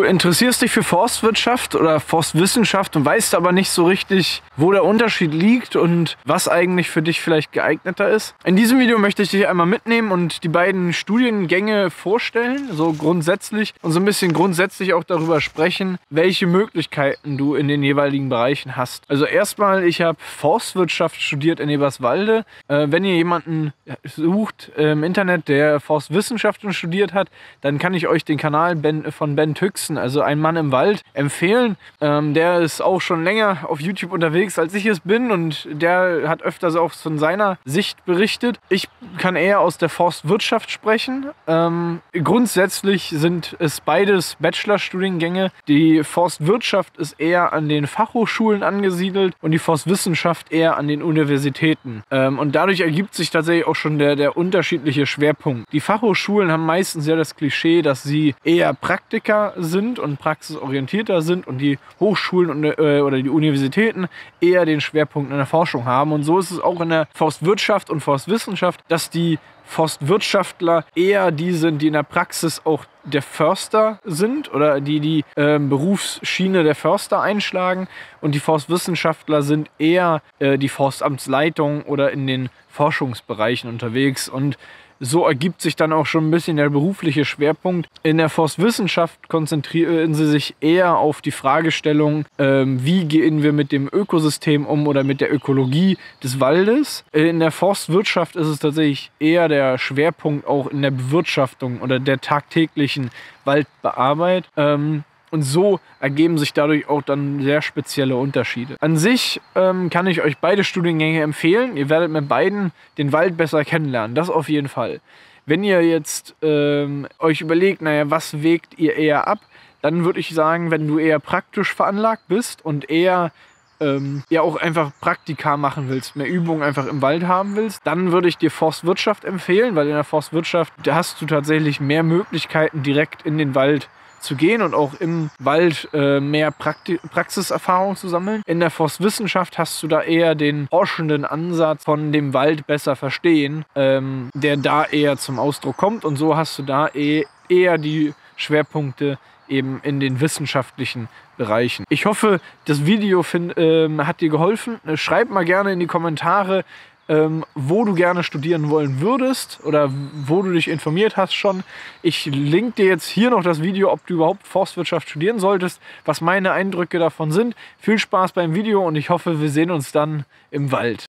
interessierst dich für Forstwirtschaft oder Forstwissenschaft und weißt aber nicht so richtig, wo der Unterschied liegt und was eigentlich für dich vielleicht geeigneter ist. In diesem Video möchte ich dich einmal mitnehmen und die beiden Studiengänge vorstellen, so grundsätzlich und so ein bisschen grundsätzlich auch darüber sprechen, welche Möglichkeiten du in den jeweiligen Bereichen hast. Also erstmal, ich habe Forstwirtschaft studiert in Eberswalde. Wenn ihr jemanden sucht im Internet, der Forstwissenschaften studiert hat, dann kann ich euch den Kanal von Ben Tüxen, also Ein Mann im Wald, empfehlen. Der ist auch schon länger auf YouTube unterwegs, als ich es bin, und der hat öfters auch von seiner Sicht berichtet. Ich kann eher aus der Forstwirtschaft sprechen. Grundsätzlich sind es beides Bachelorstudiengänge. Die Forstwirtschaft ist eher an den Fachhochschulen angesiedelt und die Forstwissenschaft eher an den Universitäten. Und dadurch ergibt sich tatsächlich auch schon der unterschiedliche Schwerpunkt. Die Fachhochschulen haben meistens ja das Klischee, dass sie eher Praktiker sind und praxisorientierter sind und die Hochschulen oder die Universitäten eher den Schwerpunkt in der Forschung haben. Und so ist es auch in der Forstwirtschaft und Forstwissenschaft, dass die Forstwirtschaftler eher die sind, die in der Praxis auch der Förster sind oder die Berufsschiene der Förster einschlagen, und die Forstwissenschaftler sind eher die Forstamtsleitung oder in den Forschungsbereichen unterwegs. Und so ergibt sich dann auch schon ein bisschen der berufliche Schwerpunkt. In der Forstwissenschaft konzentrieren sie sich eher auf die Fragestellung, wie gehen wir mit dem Ökosystem um oder mit der Ökologie des Waldes. In der Forstwirtschaft ist es tatsächlich eher der Schwerpunkt auch in der Bewirtschaftung oder der tagtäglichen Waldbearbeitung. Und so ergeben sich dadurch auch dann sehr spezielle Unterschiede. An sich kann ich euch beide Studiengänge empfehlen. Ihr werdet mit beiden den Wald besser kennenlernen, das auf jeden Fall. Wenn ihr jetzt euch überlegt, naja, was wägt ihr eher ab, dann würde ich sagen, wenn du eher praktisch veranlagt bist und eher ja auch einfach Praktika machen willst, mehr Übungen einfach im Wald haben willst, dann würde ich dir Forstwirtschaft empfehlen, weil in der Forstwirtschaft, da hast du tatsächlich mehr Möglichkeiten, direkt in den Wald zu gehen und auch im Wald mehr Praxiserfahrung zu sammeln. In der Forstwissenschaft hast du da eher den forschenden Ansatz von dem Wald besser verstehen, der da eher zum Ausdruck kommt, und so hast du da eher die Schwerpunkte eben in den wissenschaftlichen Bereichen. Ich hoffe, das Video hat dir geholfen. Schreib mal gerne in die Kommentare, wo du gerne studieren wollen würdest oder wo du dich informiert hast schon. Ich link dir jetzt hier noch das Video, ob du überhaupt Forstwirtschaft studieren solltest, was meine Eindrücke davon sind. Viel Spaß beim Video und ich hoffe, wir sehen uns dann im Wald.